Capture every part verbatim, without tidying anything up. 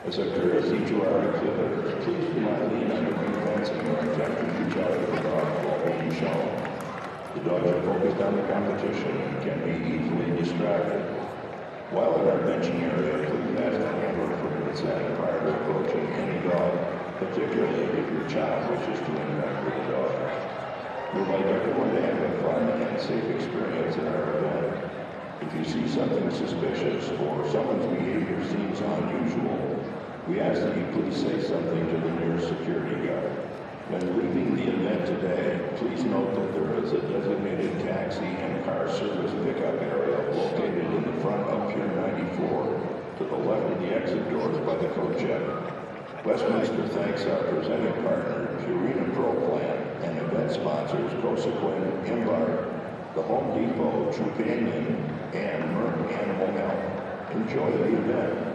As a courtesy to our exhibitors, please do not lean on your fencing or attempt to reach out to the dog while being shown. The dogs are focused on the competition and can be easily distracted. While in our benching area, please ask the handler for consent prior to approaching any dog, particularly if your child wishes to interact with the dog. We would like everyone to have a fun and safe experience in our event. If you see something suspicious or someone's behavior seems unusual, we ask that you please say something to the nearest security guard. When leaving the event today, please note that there is a designated taxi and car service pickup area located in the front of Pier ninety-four to the left of the exit doors by the coach shed. Westminster thanks our presenting partner, Purina Pro Plan, and event sponsors Cosequin, Embark, the Home Depot, Trupanion, and Merck Animal Health. Enjoy the event.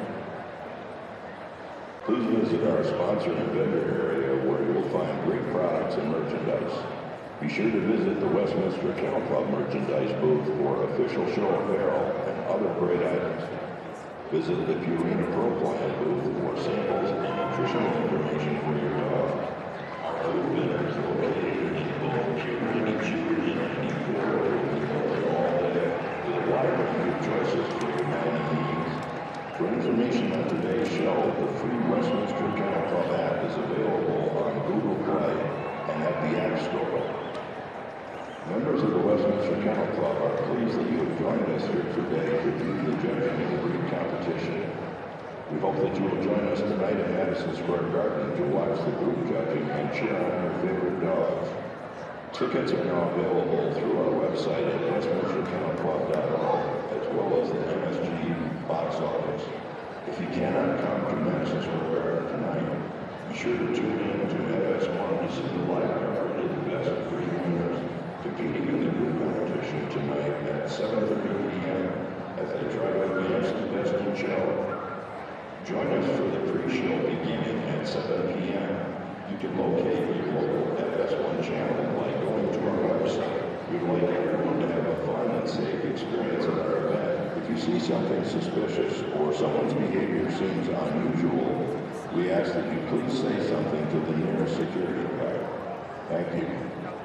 Please visit our sponsor and vendor area where you will find great products and merchandise. Be sure to visit the Westminster Kennel Club merchandise booth for official show apparel and other great items. Visit the Purina Pro Plan booth for samples and nutritional information for your dog. Our food vendor is located in both Purina and ninety-four all day with a wide range of choices for your dining needs. For information on today's show, the free Westminster Kennel Club app is available on Google Play and at the App Store. Members of the Westminster Kennel Club are pleased that you have joined us here today to view the judging and breed competition. We hope that you will join us tonight at Madison Square Garden to watch the group judging and cheer on your favorite dogs. Tickets are now available through our website at westminster kennel club dot org as well as the M S G box office. If you cannot come to Madison Square Garden tonight, be sure to tune in to F S one to see the live coverage of the best three winners competing in the group competition tonight at seven thirty p m as they try to advance the Destin Show. Join us for the pre-show beginning at seven p m You can locate your local F S one channel by going to our website. We'd like everyone to have a fun and safe experience at our event. If you see something suspicious or someone's behavior seems unusual, we ask that you please say something to the nearest security guard. Thank you.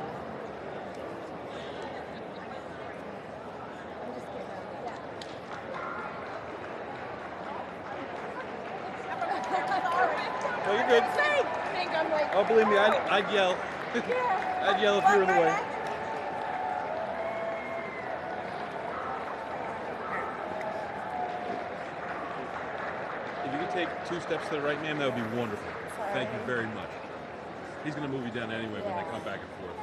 Oh, you're good. Oh, believe me, I'd, I'd yell. I'd yell if you were in the way. If you could take two steps to the right, ma'am, that would be wonderful. Thank you very much. He's going to move you down anyway when they come back and forth.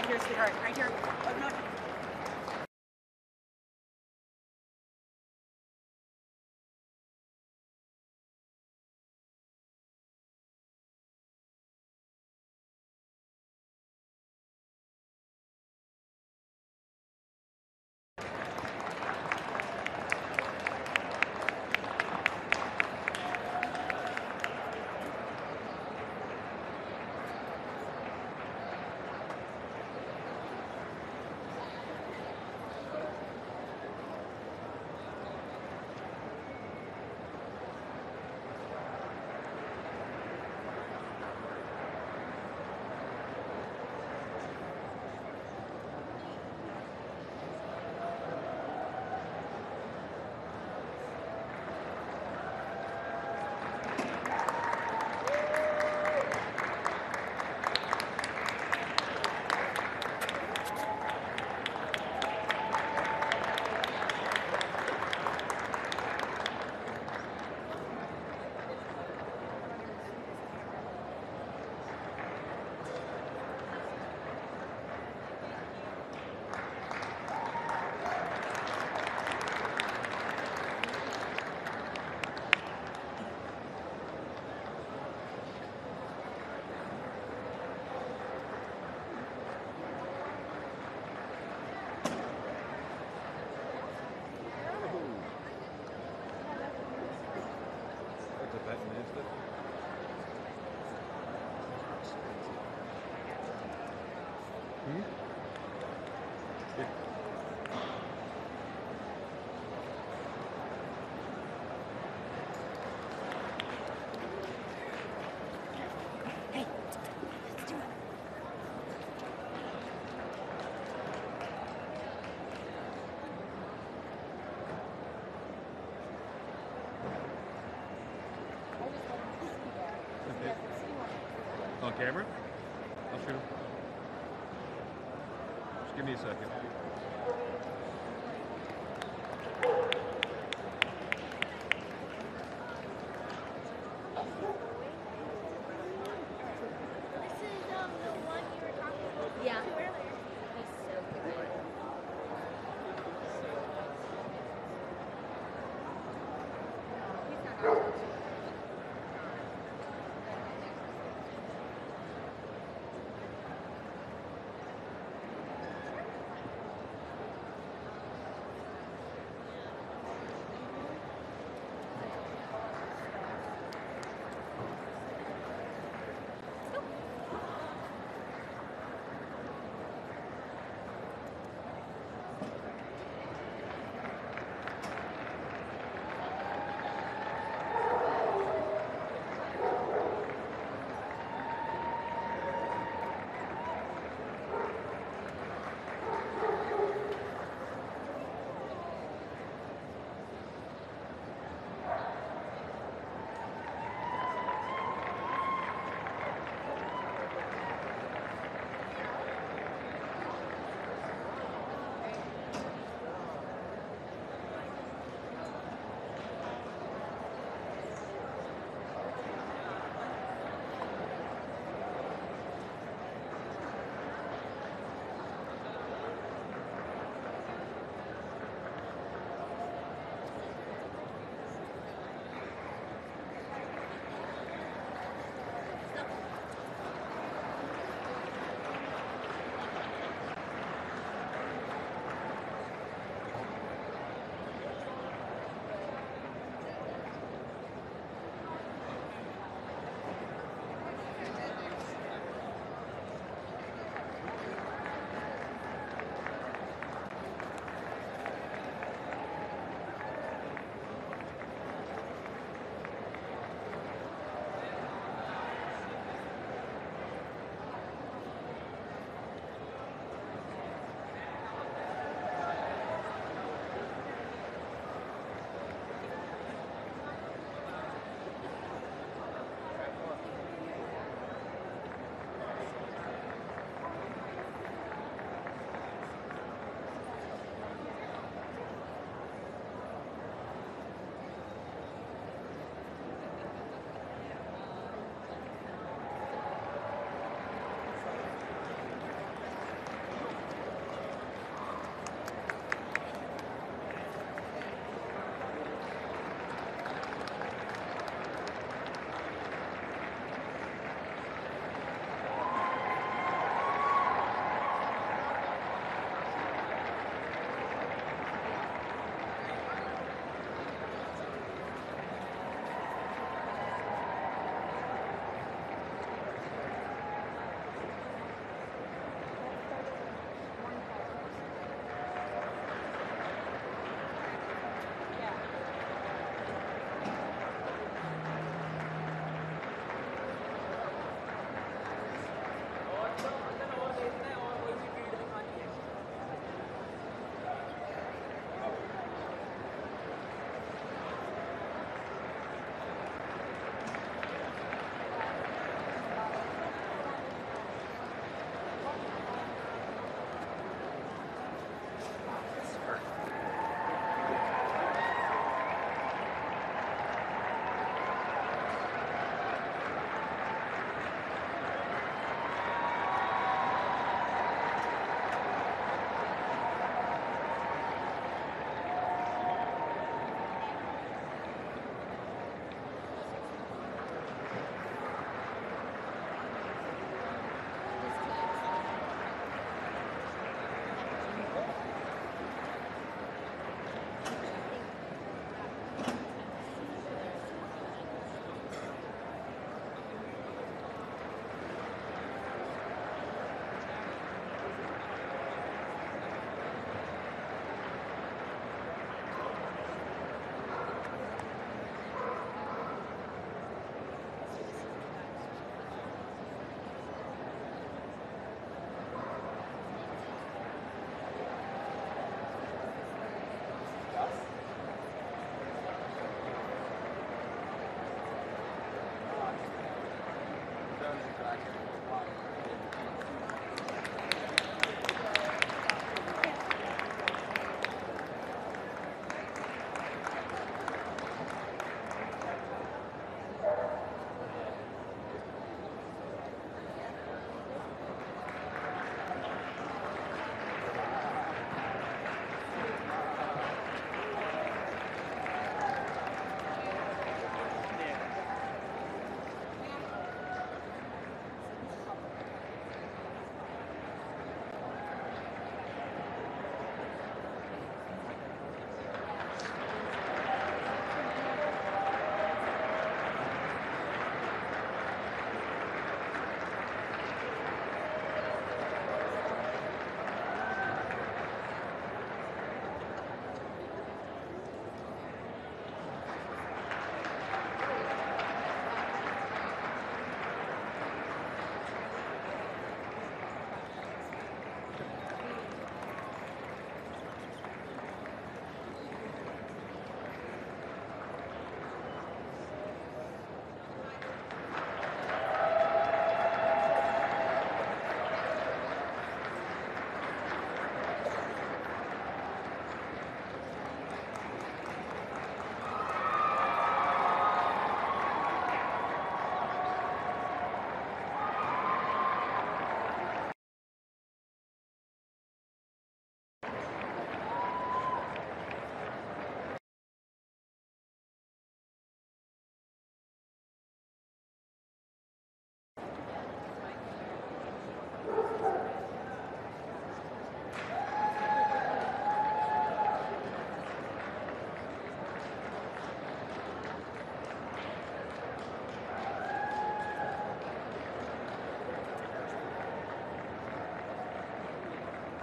here, sweetheart. Right here. Oh, no. On camera? I'll shoot him. Just give me a second. This is um, the one you were talking about yeah. earlier. He's so good. He's not out.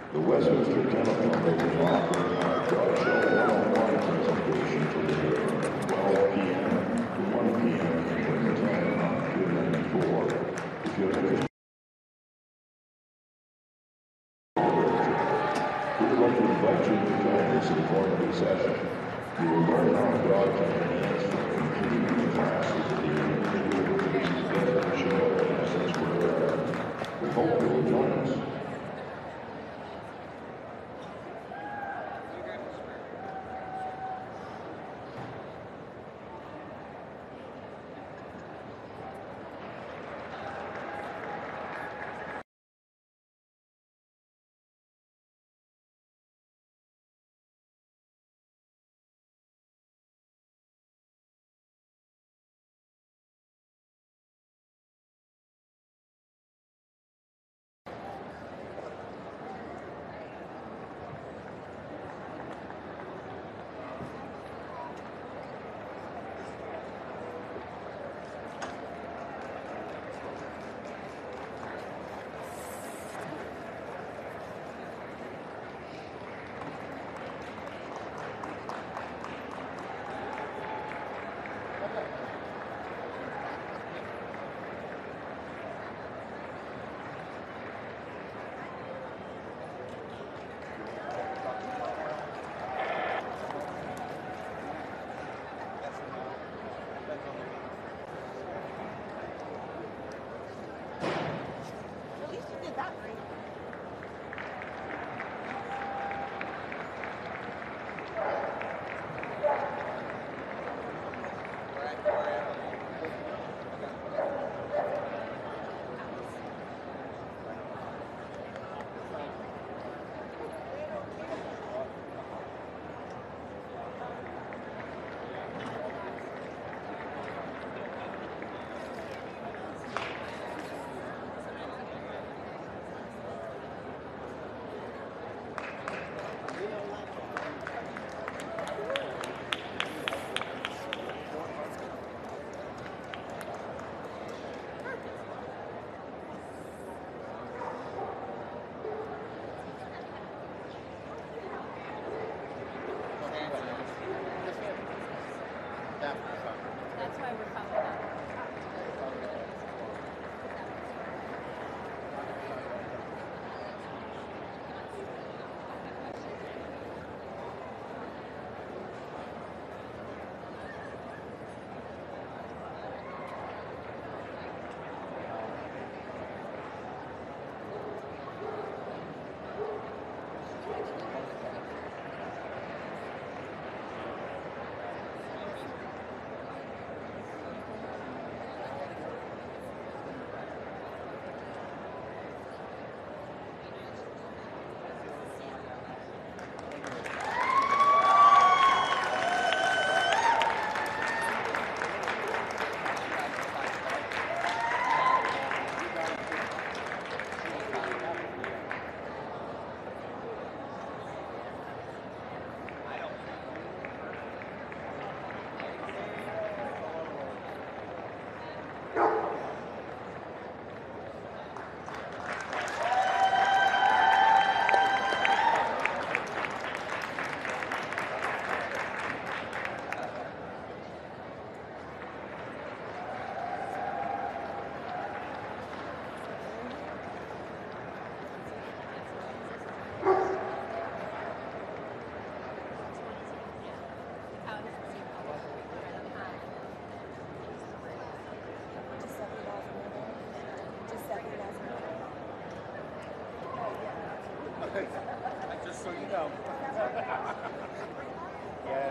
The Westminster Kennel Club will be offering our dog show one-on-one presentation today from twelve p m to one p m Eastern Time on Pier ninety-four. If you're interested, we would like to invite you to join this informative session. You will learn how a dog can enhance from completing classes at the individual to show and such work. We hope you will join us. At least you did that right. That's why we're coming up. Just so you know. Yeah.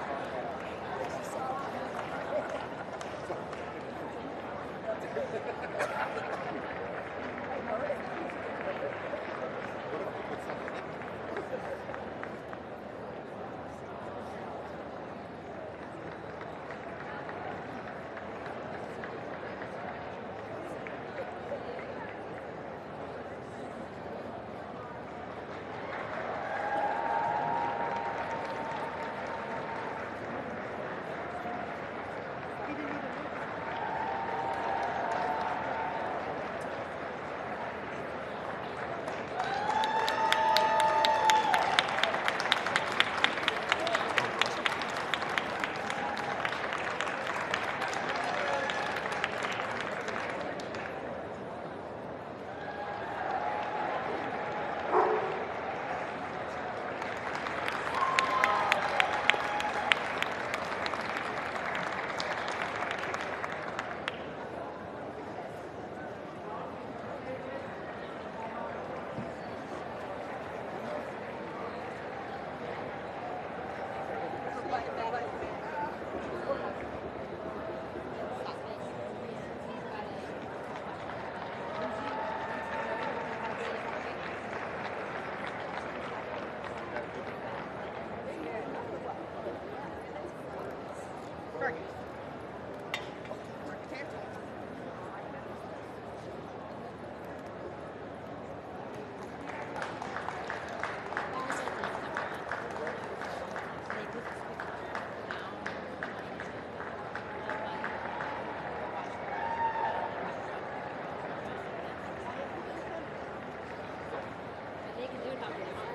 Ha ha ha. Target. Target. They can do it however they want.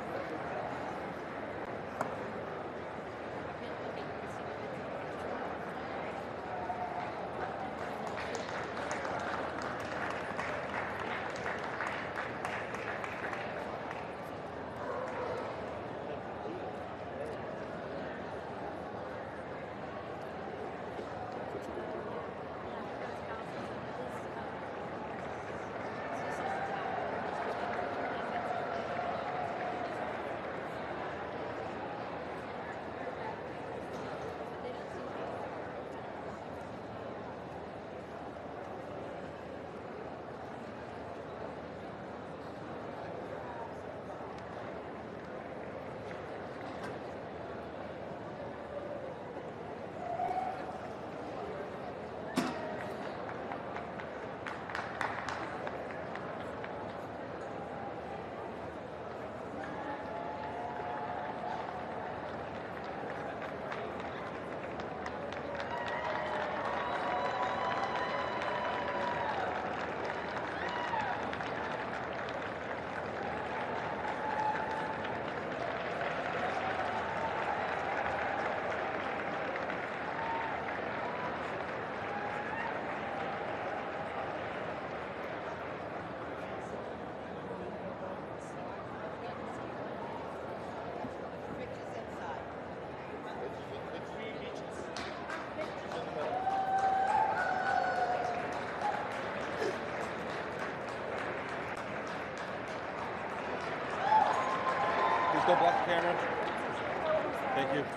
Please don't block the camera. Thank you.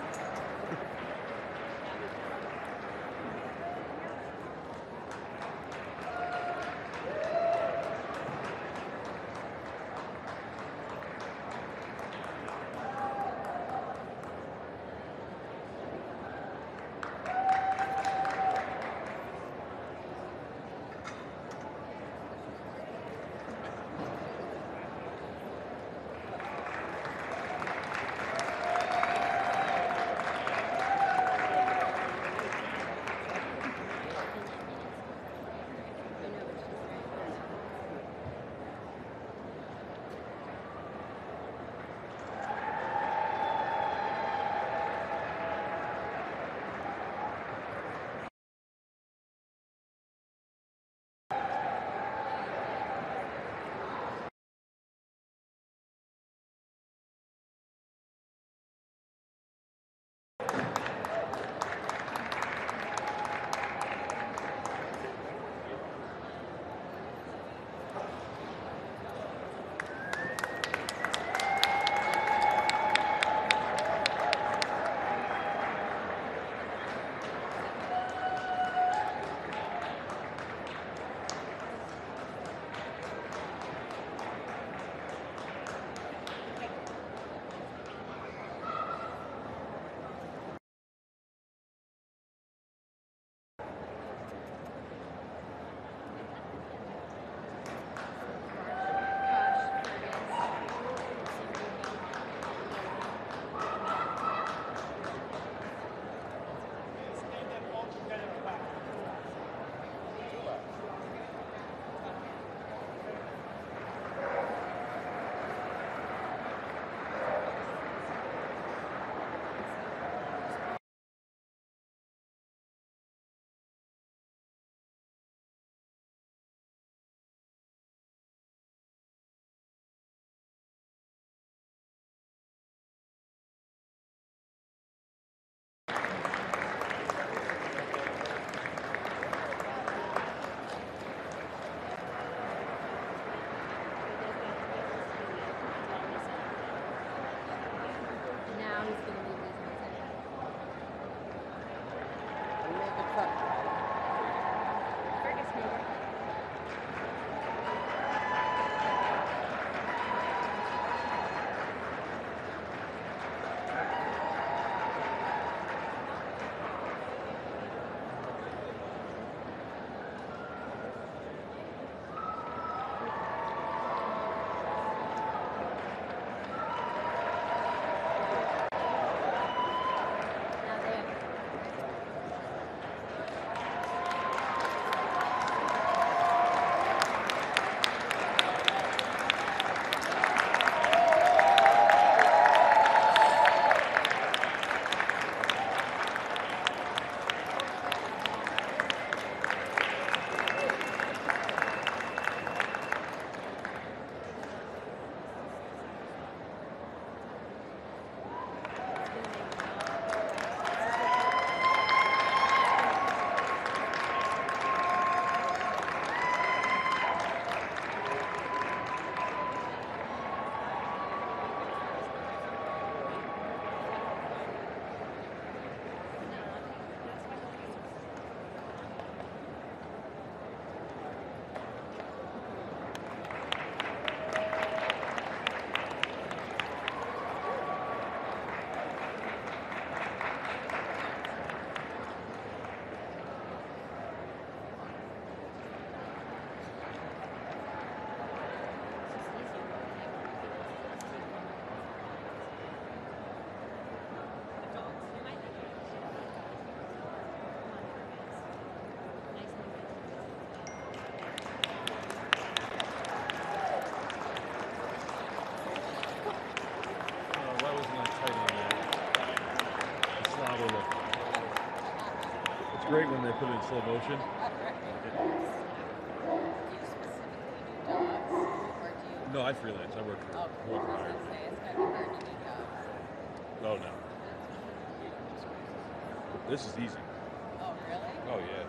great when they put it in slow motion. No, I freelance. I work for, Oh, I work for I was hire. gonna say, it's gotta be hard to do jobs. Oh, no. This is easy. Oh, really? Oh, yeah.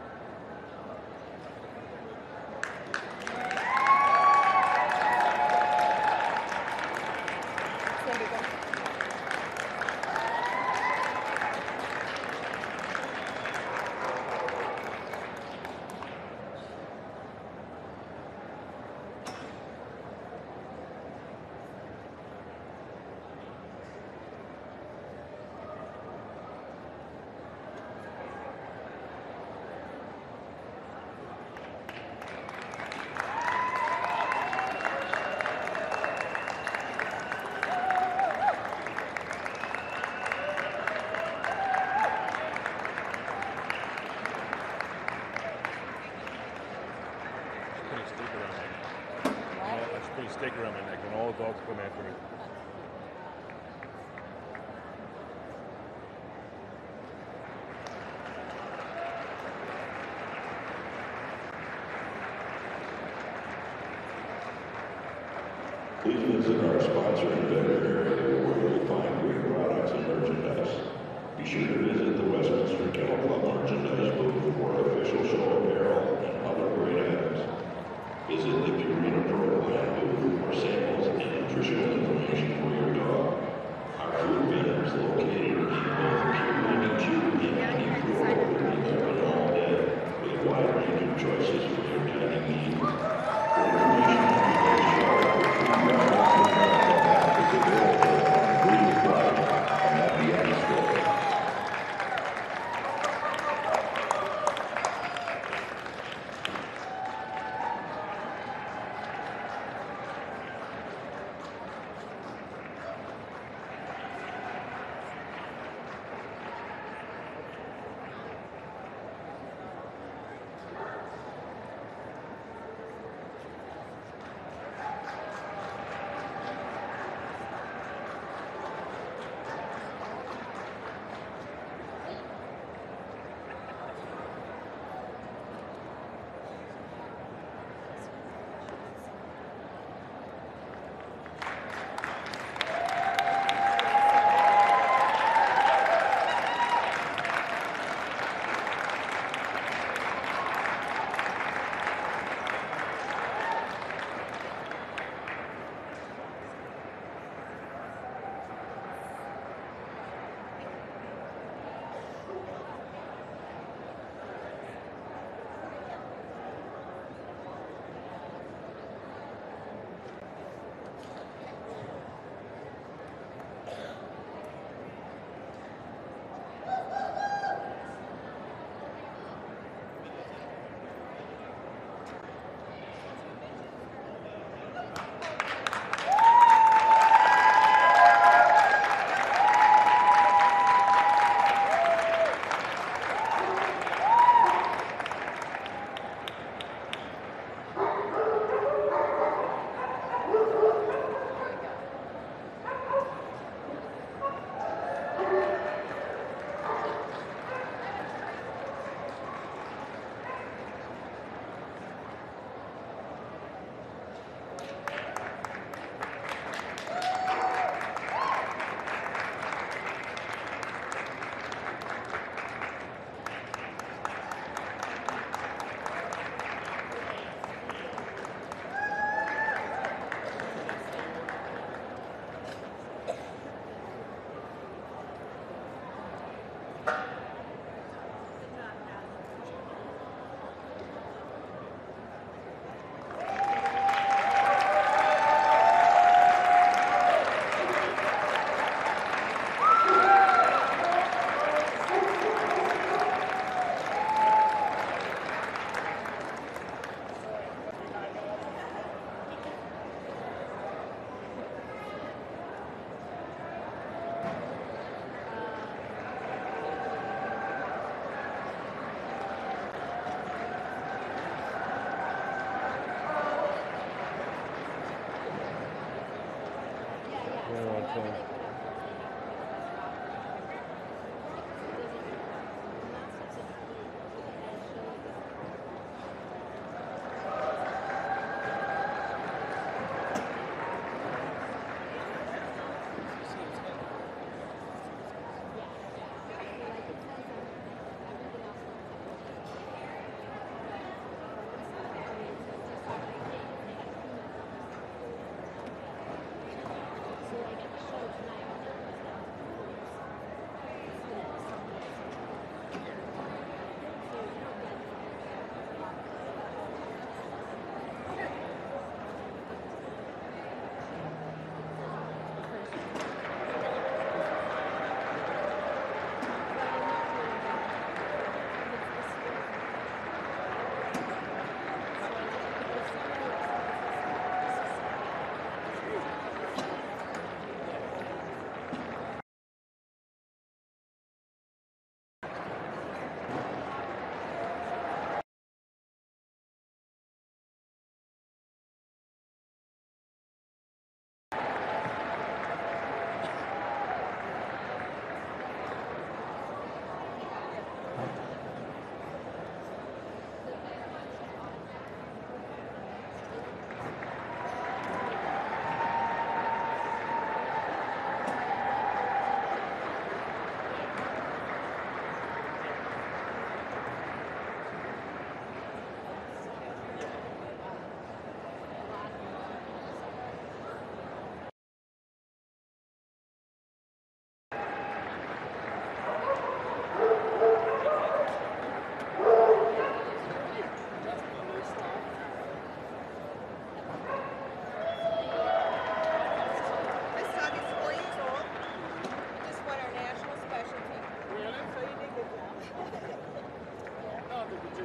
Put a stake around my neck. What? I just put a stake around my neck when all the dogs come after me. Please visit our sponsor and vendor area where you'll find great products and merchandise. Be sure to visit the Westminster Kennel Club merchandise booth for official show apparel and other great items. Visit the Purina Pro Plan booth for samples and nutritional information for your dog. Our food vendors located in both Purina Chew and Honey Pro will be open all day with a wide range of choices for your dining needs. For information on today's show, food restaurants is available on Green Drive and at the App Store.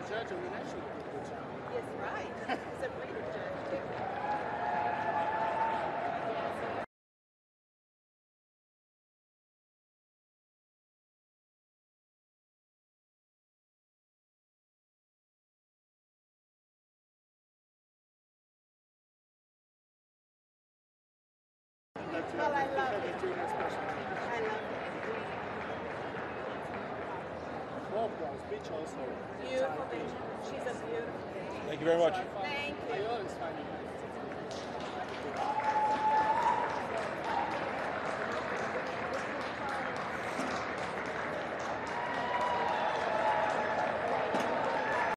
judge on the national football channel. Yes, right. He's a British judge too. Well, I love it. I love Both girls, beach also. it. Beautiful beach. She's a beautiful beach. Thank you very much. Thank you.